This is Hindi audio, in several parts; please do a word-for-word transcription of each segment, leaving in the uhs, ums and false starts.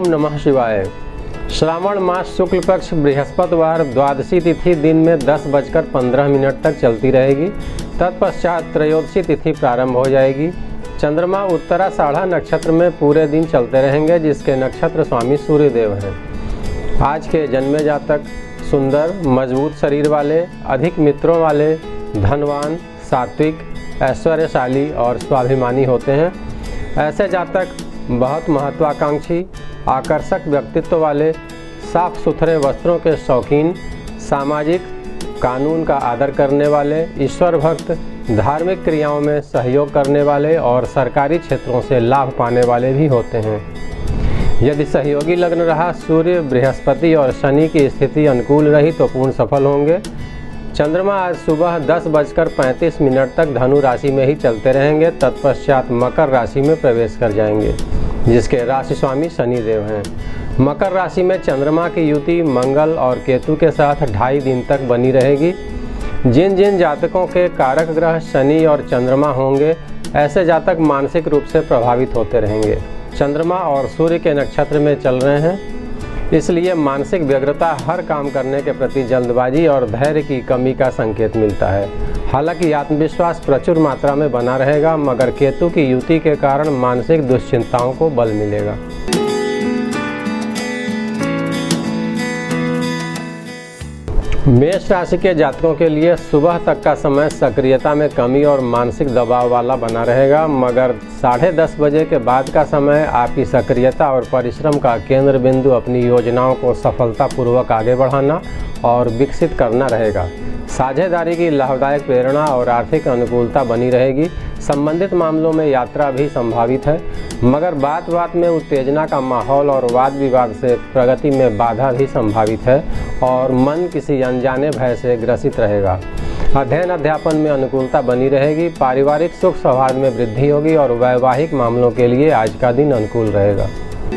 नमः शिवाय। श्रावण मास शुक्ल पक्ष बृहस्पतिवार द्वादशी तिथि दिन में दस बजकर पंद्रह मिनट तक चलती रहेगी। तत्पश्चात त्रयोदशी तिथि प्रारंभ हो जाएगी। चंद्रमा उत्तराषाढ़ा नक्षत्र में पूरे दिन चलते रहेंगे, जिसके नक्षत्र स्वामी सूर्यदेव हैं। आज के जन्मे जातक सुंदर, मजबूत शरीर वाले, अधिक मित्रों वाले, धनवान, सात्विक, ऐश्वर्यशाली और स्वाभिमानी होते हैं। ऐसे जातक बहुत महत्वाकांक्षी, आकर्षक व्यक्तित्व वाले, साफ सुथरे वस्त्रों के शौकीन, सामाजिक, कानून का आदर करने वाले, ईश्वर भक्त, धार्मिक क्रियाओं में सहयोग करने वाले और सरकारी क्षेत्रों से लाभ पाने वाले भी होते हैं। यदि सहयोगी लग्न रहा, सूर्य, बृहस्पति और शनि की स्थिति अनुकूल रही तो पूर्ण सफल होंगे। चंद्रमा आज सुबह दस बजकर पैंतीस मिनट तक धनु राशि में ही चलते रहेंगे। तत्पश्चात मकर राशि में प्रवेश कर जाएंगे, जिसके राशि स्वामी शनिदेव हैं। मकर राशि में चंद्रमा की युति मंगल और केतु के साथ ढाई दिन तक बनी रहेगी। जिन जिन जातकों के कारक ग्रह शनि और चंद्रमा होंगे, ऐसे जातक मानसिक रूप से प्रभावित होते रहेंगे। चंद्रमा और सूर्य के नक्षत्र में चल रहे हैं, इसलिए मानसिक व्यग्रता, हर काम करने के प्रति जल्दबाजी और धैर्य की कमी का संकेत मिलता है। हालांकि आत्मविश्वास प्रचुर मात्रा में बना रहेगा, मगर केतु की युति के कारण मानसिक दुश्चिंताओं को बल मिलेगा। मेष राशि के जातकों के लिए सुबह तक का समय सक्रियता में कमी और मानसिक दबाव वाला बना रहेगा, मगर साढ़े दस बजे के बाद का समय आपकी सक्रियता और परिश्रम का केंद्र बिंदु अपनी योजनाओं को सफलतापूर्वक आगे बढ़ाना और विकसित करना रहेगा। साझेदारी की लाभदायक प्रेरणा और आर्थिक अनुकूलता बनी रहेगी। संबंधित मामलों में यात्रा भी संभावित है, मगर बात बात में उत्तेजना का माहौल और वाद विवाद से प्रगति में बाधा भी संभावित है और मन किसी अनजाने भय से ग्रसित रहेगा। अध्ययन अध्यापन में अनुकूलता बनी रहेगी। पारिवारिक सुख सौहार्द में वृद्धि होगी और वैवाहिक मामलों के लिए आज का दिन अनुकूल रहेगा।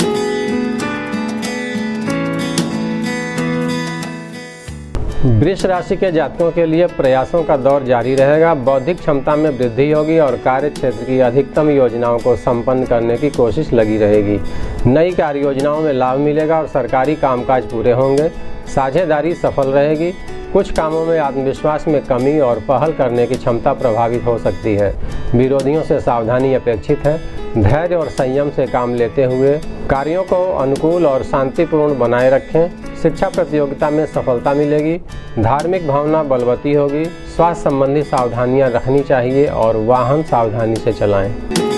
वृष राशि के जातकों के लिए प्रयासों का दौर जारी रहेगा। बौद्धिक क्षमता में वृद्धि होगी और कार्य क्षेत्र की अधिकतम योजनाओं को संपन्न करने की कोशिश लगी रहेगी। नई कार्य योजनाओं में लाभ मिलेगा और सरकारी कामकाज पूरे होंगे। साझेदारी सफल रहेगी। कुछ कामों में आत्मविश्वास में कमी और पहल करने की क्षमता प्रभावित हो सकती है। विरोधियों से सावधानी अपेक्षित है। धैर्य और संयम से काम लेते हुए कार्यों को अनुकूल और शांतिपूर्ण बनाए रखें। शिक्षा प्रतियोगिता में सफलता मिलेगी। धार्मिक भावना बलवती होगी। स्वास्थ्य संबंधी सावधानियां रखनी चाहिए और वाहन सावधानी से चलाएं।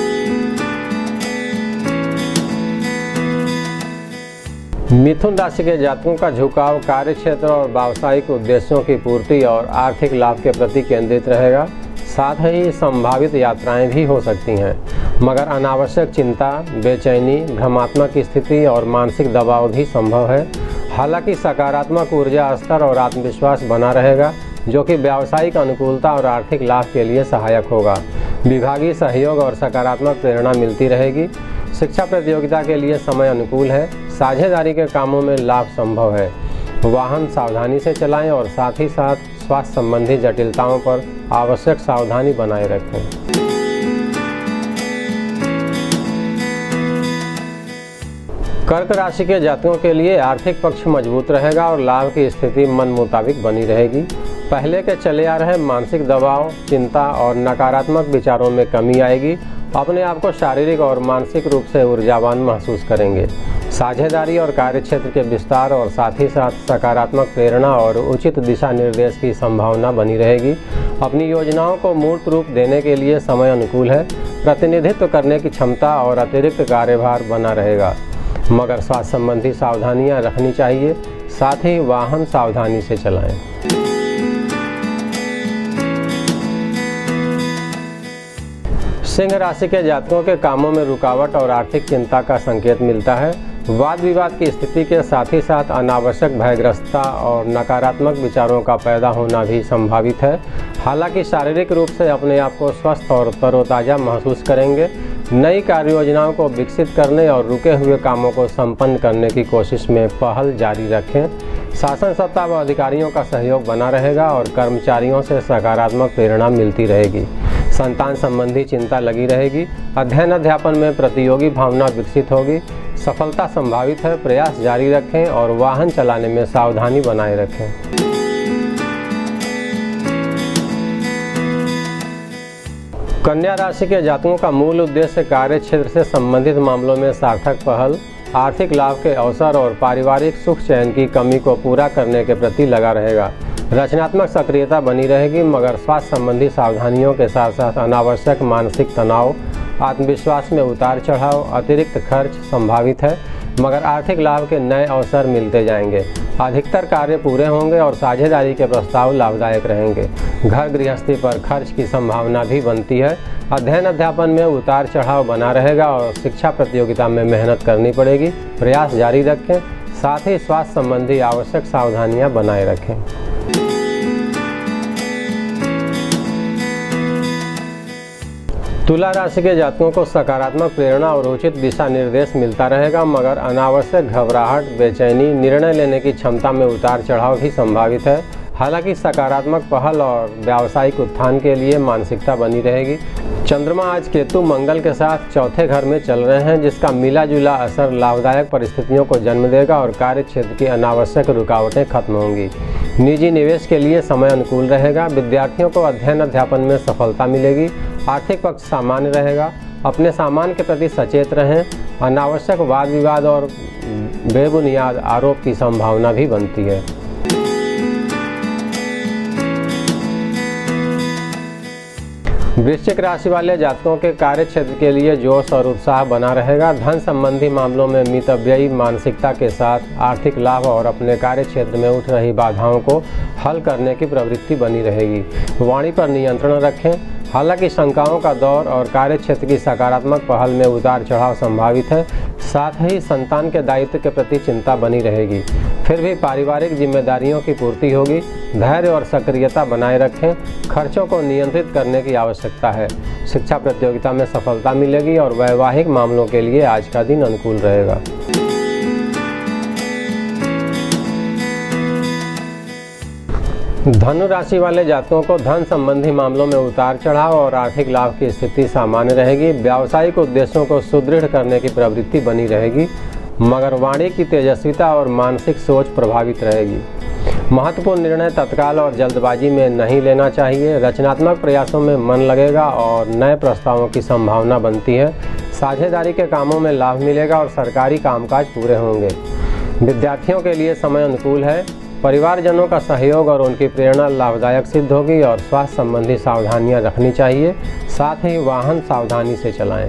मिथुन राशि के जातकों का झुकाव कार्य क्षेत्र और व्यावसायिक उद्देश्यों की पूर्ति और आर्थिक लाभ के प्रति केंद्रित रहेगा। साथ ही संभावित यात्राएं भी हो सकती हैं, मगर अनावश्यक चिंता, बेचैनी, भ्रमात्मक स्थिति और मानसिक दबाव भी संभव है। हालांकि सकारात्मक ऊर्जा स्तर और आत्मविश्वास बना रहेगा, जो कि व्यावसायिक अनुकूलता और आर्थिक लाभ के लिए सहायक होगा। विभागीय सहयोग और सकारात्मक प्रेरणा मिलती रहेगी। शिक्षा प्रतियोगिता के लिए समय अनुकूल है। साझेदारी के कामों में लाभ संभव है। वाहन सावधानी से चलाएं और साथ ही साथ स्वास्थ्य संबंधी जटिलताओं पर आवश्यक सावधानी बनाए रखें। कर्क राशि के जातकों के लिए आर्थिक पक्ष मजबूत रहेगा और लाभ की स्थिति मन मुताबिक बनी रहेगी। पहले के चले आ रहे मानसिक दबाव, चिंता और नकारात्मक विचारों में कमी आएगी। अपने आप को शारीरिक और मानसिक रूप से ऊर्जावान महसूस करेंगे। साझेदारी और कार्यक्षेत्र के विस्तार और साथ ही साथ सकारात्मक प्रेरणा और उचित दिशा निर्देश की संभावना बनी रहेगी। अपनी योजनाओं को मूर्त रूप देने के लिए समय अनुकूल है। प्रतिनिधित्व करने की क्षमता और अतिरिक्त कार्यभार बना रहेगा, मगर स्वास्थ्य संबंधी सावधानियां रखनी चाहिए। साथ ही वाहन सावधानी से चलाएं। सिंह राशि के जातकों के कामों में रुकावट और आर्थिक चिंता का संकेत मिलता है। वाद विवाद की स्थिति के साथ ही साथ अनावश्यक भयग्रस्तता और नकारात्मक विचारों का पैदा होना भी संभावित है। हालांकि शारीरिक रूप से अपने आप को स्वस्थ और तरोताज़ा महसूस करेंगे। नई कार्य योजनाओं को विकसित करने और रुके हुए कामों को संपन्न करने की कोशिश में पहल जारी रखें। शासन सत्ता व अधिकारियों का सहयोग बना रहेगा और कर्मचारियों से सकारात्मक प्रेरणा मिलती रहेगी। संतान संबंधी चिंता लगी रहेगी। अध्ययन अध्यापन में प्रतियोगी भावना विकसित होगी। सफलता संभावित है। प्रयास जारी रखें और वाहन चलाने में सावधानी बनाए रखें। कन्या राशि के जातकों का मूल उद्देश्य कार्य क्षेत्र से संबंधित मामलों में सार्थक पहल, आर्थिक लाभ के अवसर और पारिवारिक सुख चैन की कमी को पूरा करने के प्रति लगा रहेगा। रचनात्मक सक्रियता बनी रहेगी, मगर स्वास्थ्य संबंधी सावधानियों के साथ साथ अनावश्यक मानसिक तनाव, आत्मविश्वास में उतार चढ़ाव, अतिरिक्त खर्च संभावित है, मगर आर्थिक लाभ के नए अवसर मिलते जाएंगे। अधिकतर कार्य पूरे होंगे और साझेदारी के प्रस्ताव लाभदायक रहेंगे। घर गृहस्थी पर खर्च की संभावना भी बनती है। अध्ययन अध्यापन में उतार चढ़ाव बना रहेगा और शिक्षा प्रतियोगिता में मेहनत करनी पड़ेगी। प्रयास जारी रखें, साथ ही स्वास्थ्य संबंधी आवश्यक सावधानियां बनाए रखें। तुला राशि के जातकों को सकारात्मक प्रेरणा और उचित दिशा निर्देश मिलता रहेगा, मगर अनावश्यक घबराहट, बेचैनी, निर्णय लेने की क्षमता में उतार चढ़ाव भी संभावित है। हालांकि सकारात्मक पहल और व्यावसायिक उत्थान के लिए मानसिकता बनी रहेगी। चंद्रमा आज केतु मंगल के साथ चौथे घर में चल रहे हैं, जिसका मिला जुला असर लाभदायक परिस्थितियों को जन्म देगा और कार्य क्षेत्र की अनावश्यक रुकावटें खत्म होंगी। निजी निवेश के लिए समय अनुकूल रहेगा। विद्यार्थियों को अध्ययन अध्यापन में सफलता मिलेगी। आर्थिक पक्ष सामान्य रहेगा। अपने सामान के प्रति सचेत रहें। अनावश्यक वाद विवाद और बेबुनियाद आरोप की संभावना भी बनती है। वृश्चिक राशि वाले जातकों के कार्य क्षेत्र के लिए जोश और उत्साह बना रहेगा। धन संबंधी मामलों में मितव्ययी मानसिकता के साथ आर्थिक लाभ और अपने कार्य क्षेत्र में उठ रही बाधाओं को हल करने की प्रवृत्ति बनी रहेगी। वाणी पर नियंत्रण रखें। हालांकि शंकाओं का दौर और कार्य क्षेत्र की सकारात्मक पहल में उतार चढ़ाव संभावित है। साथ ही संतान के दायित्व के प्रति चिंता बनी रहेगी। फिर भी पारिवारिक जिम्मेदारियों की पूर्ति होगी। धैर्य और सक्रियता बनाए रखें। खर्चों को नियंत्रित करने की आवश्यकता है। शिक्षा प्रतियोगिता में सफलता मिलेगी और वैवाहिक मामलों के लिए आज का दिन अनुकूल रहेगा। धनु राशि वाले जातकों को धन संबंधी मामलों में उतार चढ़ाव और आर्थिक लाभ की स्थिति सामान्य रहेगी। व्यावसायिक उद्देश्यों को सुदृढ़ करने की प्रवृत्ति बनी रहेगी, मगर वाणी की तेजस्विता और मानसिक सोच प्रभावित रहेगी। महत्वपूर्ण निर्णय तत्काल और जल्दबाजी में नहीं लेना चाहिए। रचनात्मक प्रयासों में मन लगेगा और नए प्रस्तावों की संभावना बनती है। साझेदारी के कामों में लाभ मिलेगा और सरकारी कामकाज पूरे होंगे। विद्यार्थियों के लिए समय अनुकूल है। परिवारजनों का सहयोग और उनकी प्रेरणा लाभदायक सिद्ध होगी और स्वास्थ्य संबंधी सावधानियां रखनी चाहिए। साथ ही वाहन सावधानी से चलाएं।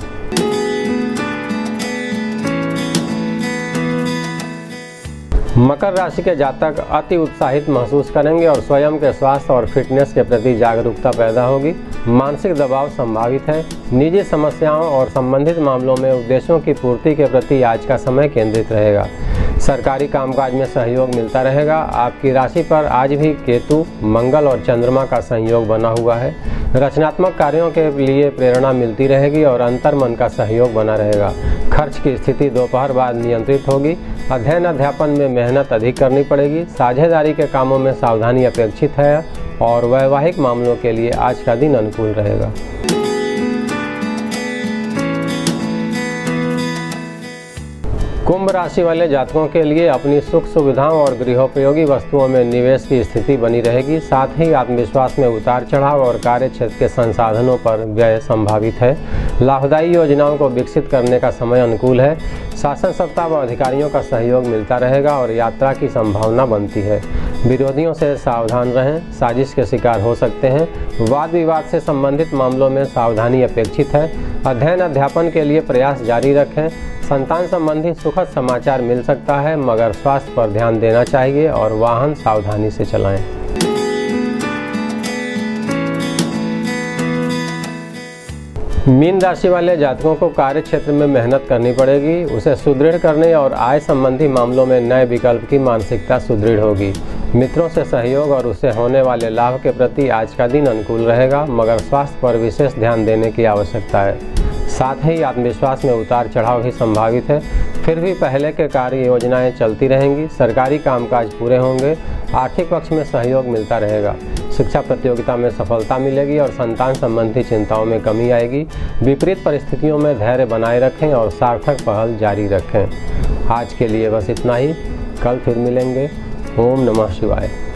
मकर राशि के जातक अति उत्साहित महसूस करेंगे और स्वयं के स्वास्थ्य और फिटनेस के प्रति जागरूकता पैदा होगी। मानसिक दबाव संभावित है। निजी समस्याओं और संबंधित मामलों में उद्देश्यों की पूर्ति के प्रति आज का समय केंद्रित रहेगा। सरकारी कामकाज में सहयोग मिलता रहेगा। आपकी राशि पर आज भी केतु, मंगल और चंद्रमा का संयोग बना हुआ है। रचनात्मक कार्यों के लिए प्रेरणा मिलती रहेगी और अंतर्मन का सहयोग बना रहेगा। खर्च की स्थिति दोपहर बाद नियंत्रित होगी। अध्ययन अध्यापन में मेहनत अधिक करनी पड़ेगी। साझेदारी के कामों में सावधानी अपेक्षित है और वैवाहिक मामलों के लिए आज का दिन अनुकूल रहेगा। कुंभ राशि वाले जातकों के लिए अपनी सुख सुविधाओं और गृहोपयोगी वस्तुओं में निवेश की स्थिति बनी रहेगी। साथ ही आत्मविश्वास में उतार चढ़ाव और कार्य क्षेत्र के संसाधनों पर व्यय संभावित है। लाभदायी योजनाओं को विकसित करने का समय अनुकूल है। शासन सत्ता व अधिकारियों का सहयोग मिलता रहेगा और यात्रा की संभावना बनती है। विरोधियों से सावधान रहें, साजिश के शिकार हो सकते हैं। वाद विवाद से संबंधित मामलों में सावधानी अपेक्षित है। अध्ययन अध्यापन के लिए प्रयास जारी रखें। संतान संबंधी सुखद समाचार मिल सकता है, मगर स्वास्थ्य पर ध्यान देना चाहिए और वाहन सावधानी से चलाएं। मीन राशि वाले जातकों को कार्य क्षेत्र में मेहनत करनी पड़ेगी। उसे सुदृढ़ करने और आय संबंधी मामलों में नए विकल्प की मानसिकता सुदृढ़ होगी। मित्रों से सहयोग और उससे होने वाले लाभ के प्रति आज का दिन अनुकूल रहेगा, मगर स्वास्थ्य पर विशेष ध्यान देने की आवश्यकता है। साथ ही आत्मविश्वास में उतार चढ़ाव भी संभावित है। फिर भी पहले के कार्य योजनाएं चलती रहेंगी। सरकारी कामकाज पूरे होंगे। आर्थिक पक्ष में सहयोग मिलता रहेगा। शिक्षा प्रतियोगिता में सफलता मिलेगी और संतान संबंधी चिंताओं में कमी आएगी। विपरीत परिस्थितियों में धैर्य बनाए रखें और सार्थक पहल जारी रखें। आज के लिए बस इतना ही, कल फिर मिलेंगे। ओम नमः शिवाय।